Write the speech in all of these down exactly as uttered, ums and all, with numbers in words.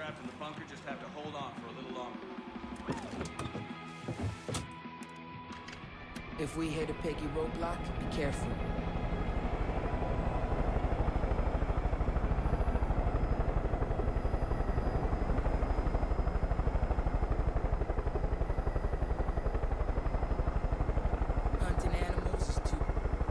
trapped in the bunker just have to hold on for a little longer. If we hit a piggy roadblock, be careful. Hunting animals is too...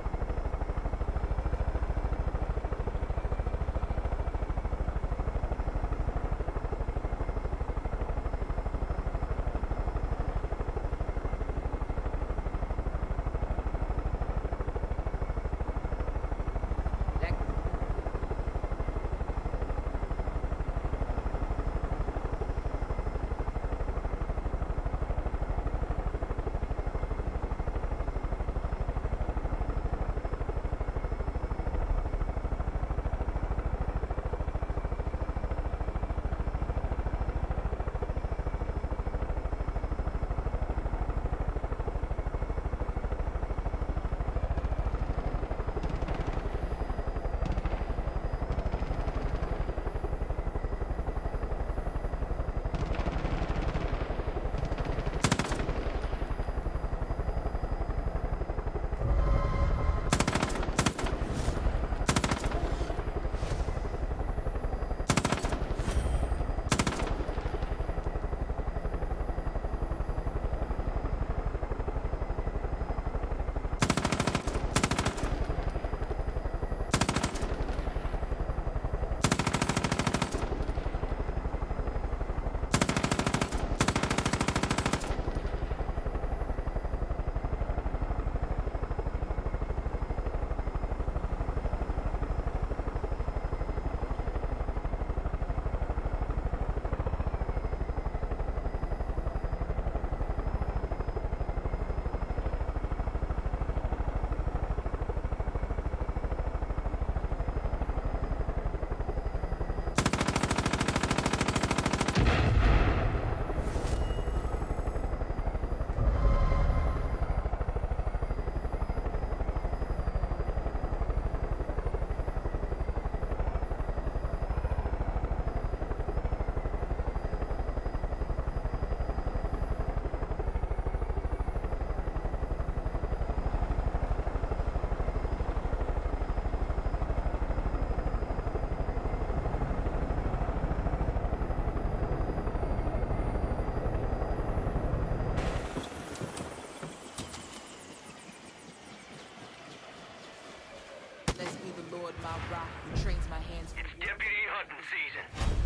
My rock who trains my hands. It's deputy hunting season.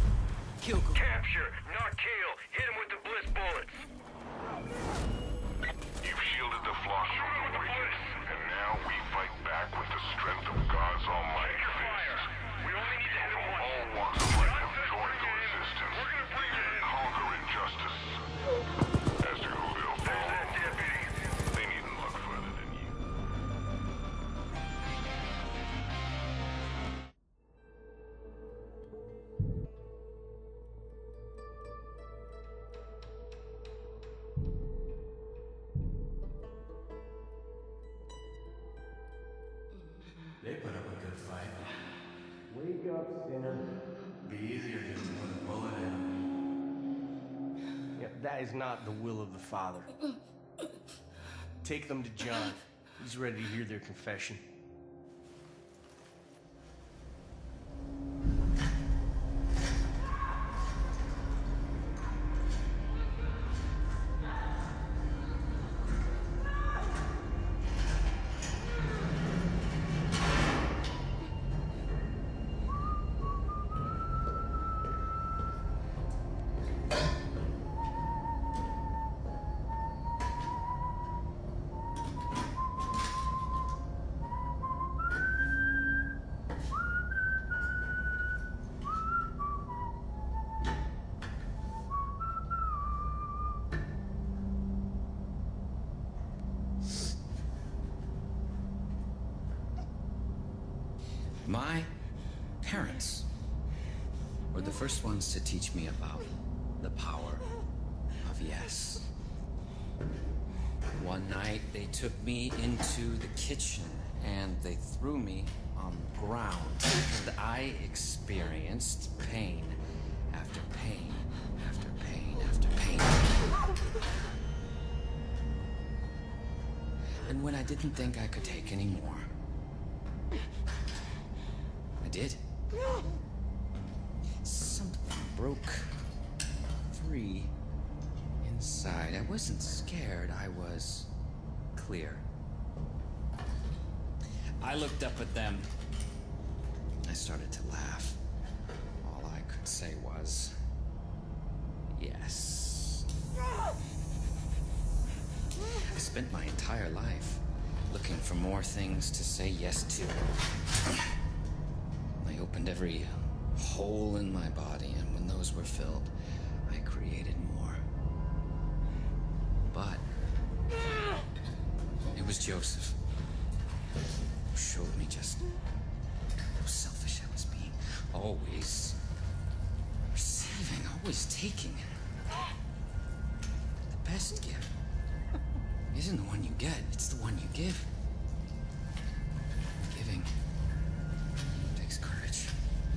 Kill go. Capture, not kill. Hit him with the bliss bullets. You've shielded the flock from the witches, and now we fight back with the strength of God's almighty fist. We only need to hit him once. All walks of life have joined the resistance. We're gonna bring it in. Conquer injustice. As to who they'll There's fall, that deputy. they needn't look further than you. They put up a good fight. Wake up, sinner. Be easier just to put a bullet in them. Yep, that is not the will of the Father. Take them to John. He's ready to hear their confession. My parents were the first ones to teach me about the power of yes. One night they took me into the kitchen and they threw me on the ground, and I experienced pain after pain after pain after pain. And when I didn't think I could take any more, I did. Something broke free inside. I wasn't scared, I was clear. I looked up at them. I started to laugh. All I could say was, yes. I spent my entire life looking for more things to say yes to. I opened every hole in my body, and when those were filled, I created more. But it was Joseph who showed me just how selfish I was being. Always receiving, always taking. The best gift isn't the one you get, it's the one you give. Giving takes courage.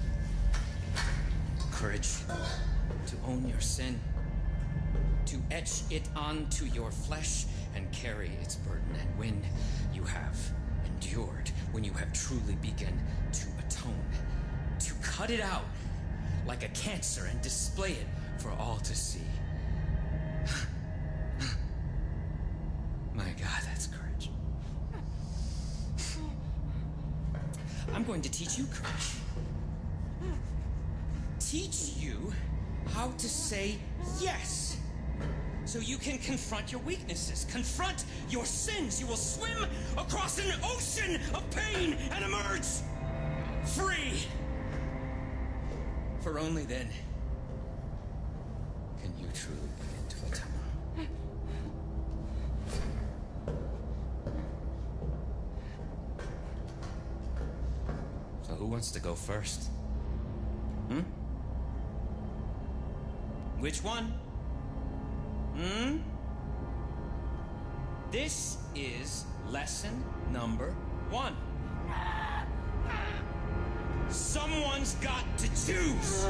Courage to own your sin, to etch it onto your flesh and carry its burden. And when you have endured, when you have truly begun to atone, to cut it out like a cancer and display it for all to see. My God, that's courage. I'm going to teach you courage. Teach you how to say yes, so you can confront your weaknesses, confront your sins. You will swim across an ocean of pain and emerge free. For only then can you truly begin to atone. So who wants to go first? Hmm? Which one? Hmm? This is lesson number one. Someone's got to choose.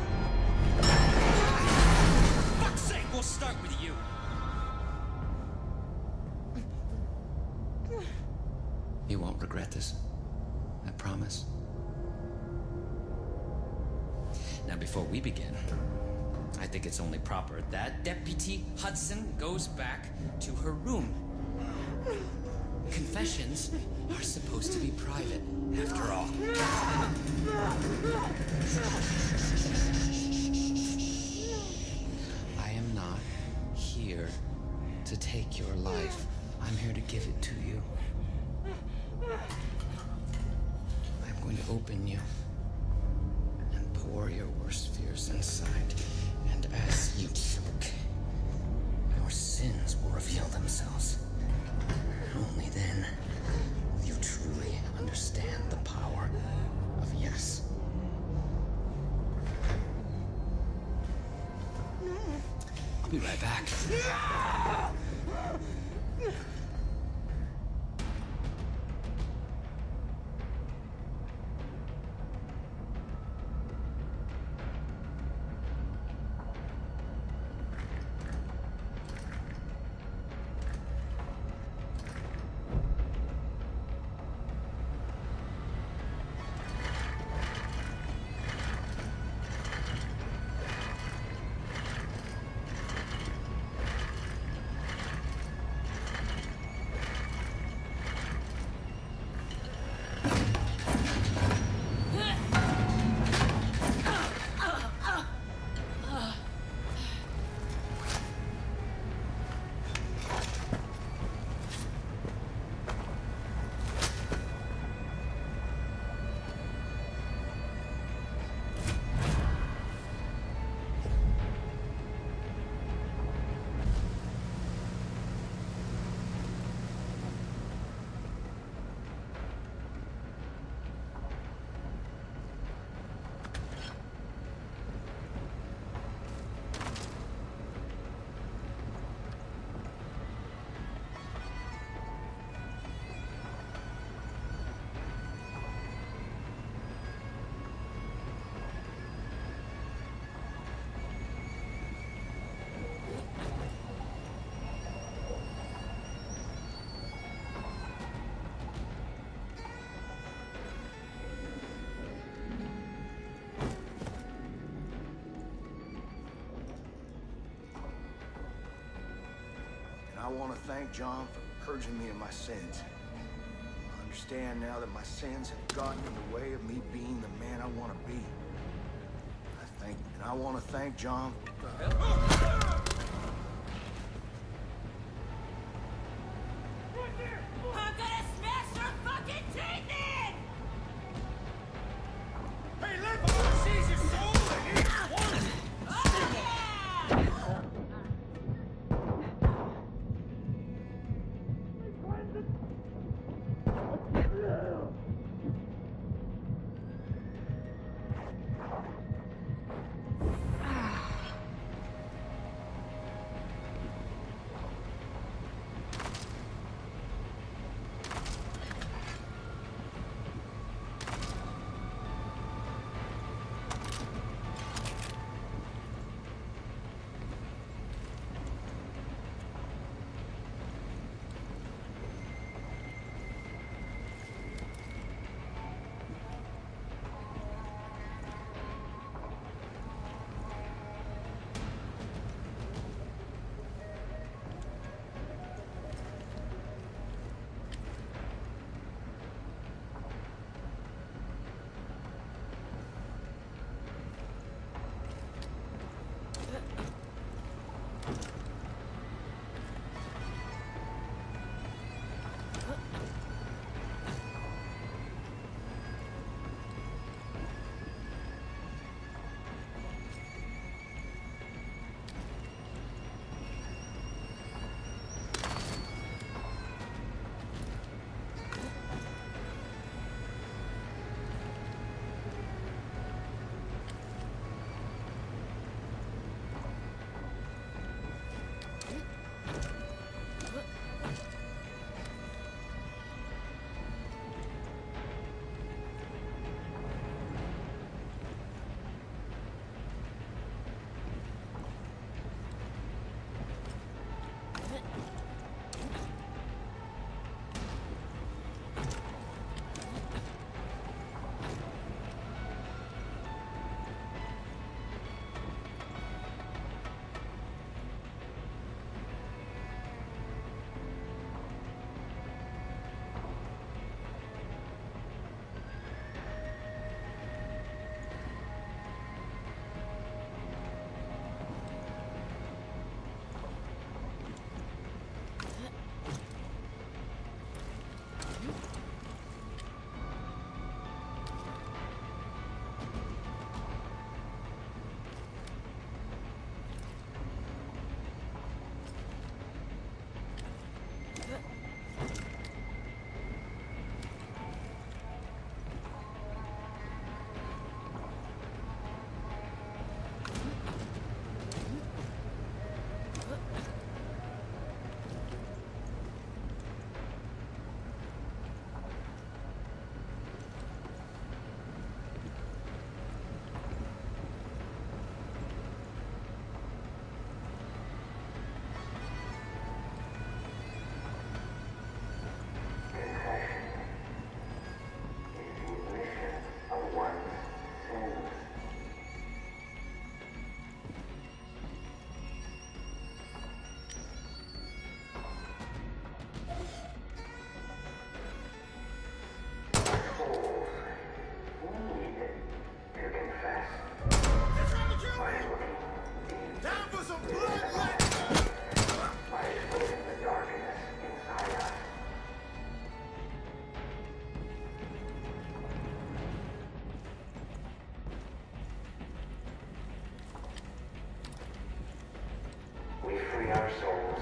For fuck's sake, we'll start with you. You won't regret this. I promise. Now, before we begin, I think it's only proper that Deputy Hudson goes back to her room. Confessions are supposed to be private, after all. I am not here to take your life. I'm here to give it to you. I'm going to open you and pour your worst fears inside. And as you choke, your sins will reveal themselves. Only then will you truly understand the power of yes. I'll be right back. I want to thank John for purging me of my sins. I understand now that my sins have gotten in the way of me being the man I want to be. I thank, and I want to thank John. I'm gonna smash your fucking teeth in! Hey, let me seize your soul! Oh, yeah! our souls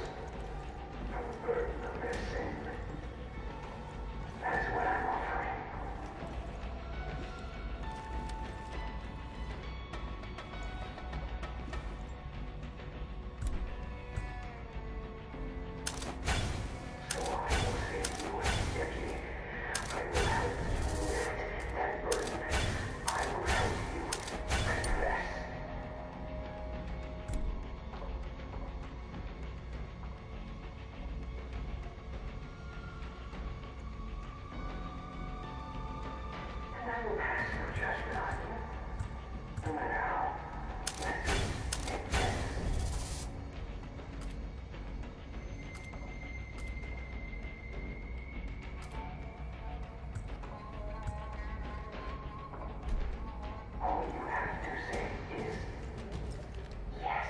from the burden of their sin. That is what I'm offering. So I will save you immediately. I will help you lift that burden. I will help you confess. And I will pass no judgment on you, no matter how messy it gets. All you have to say is yes.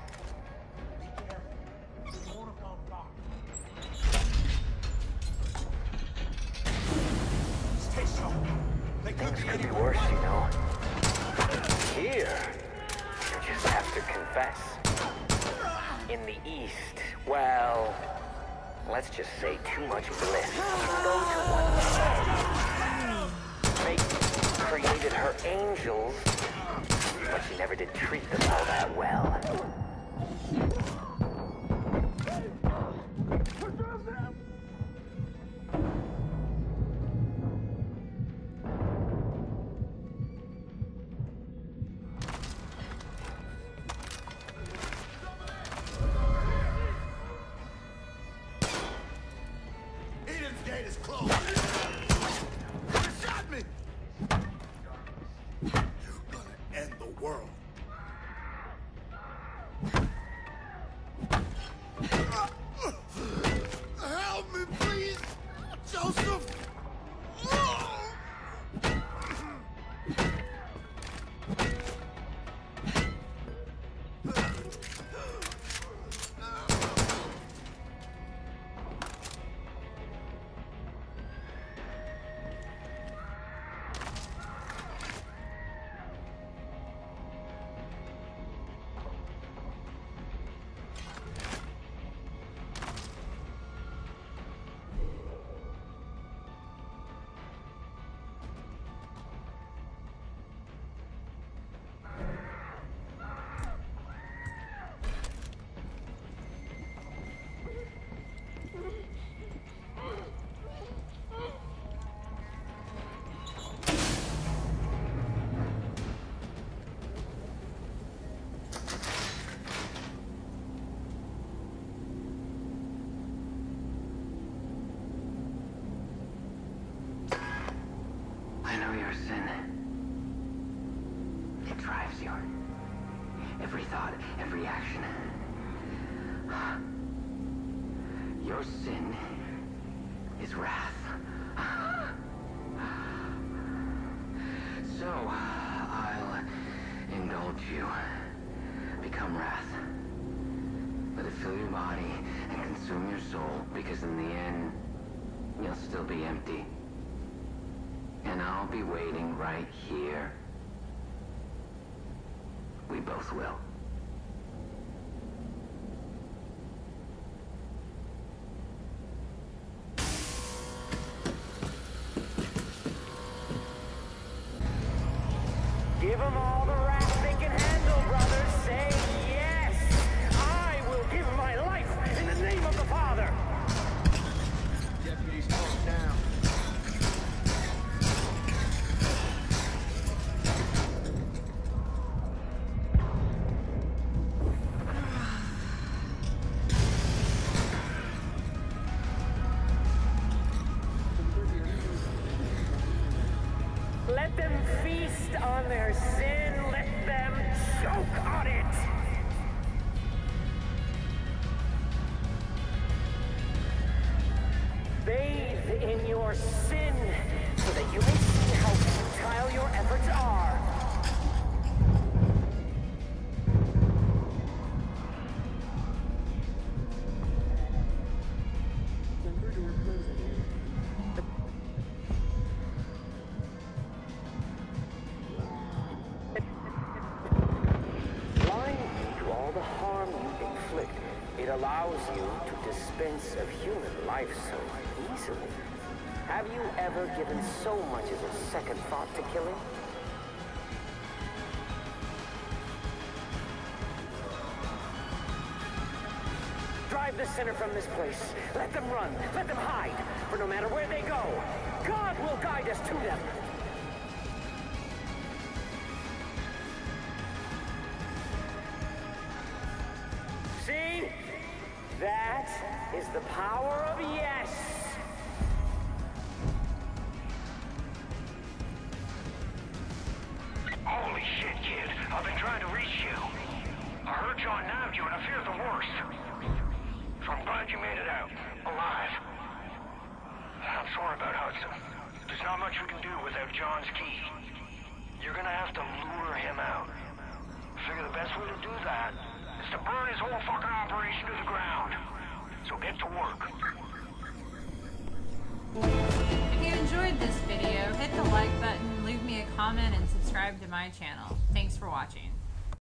Stay sharp. They could Things be could be anywhere. worse, you know. Here, you just have to confess. In the East, well, let's just say too much bliss. You can go to one's head. Fate created her angels, but she never did treat them all that well. Eden's gate is closed. You shot me. You're gonna end the world. Help me, please, Joseph. I know your sin. It drives you. Every thought, every action. Your sin is wrath. So, I'll indulge you. Become wrath. Let it fill your body and consume your soul, because in the end, you'll still be empty. And I'll be waiting right here. We both will. Give them all the wrath they can handle, brothers. Say yes. I will give my life in the name of the Father. Deputies, calm down. Let them feast on their sin. Let them choke on it. Bathe in your sin so that you may see how futile your efforts are. Blind you to all the harm you inflict, it allows you to dispense of human life so easily. Have you ever given so much as a second thought to killing? Drive the sinner from this place. Let them run. Let them hide. For no matter where they go, God will guide us to them. See? That is the power of yes. Holy shit, kid. I've been trying to reach you. I heard John nabbed you and I fear the worst. So I'm glad you made it out. Alive. I'm sorry about Hudson. There's not much we can do without John's key. You're gonna have to lure him out. Figure the best way to do that is to burn his whole fucking operation to the ground. So get to work. If you enjoyed this video, hit the like button, leave me a comment, and subscribe to my channel. Thanks for watching.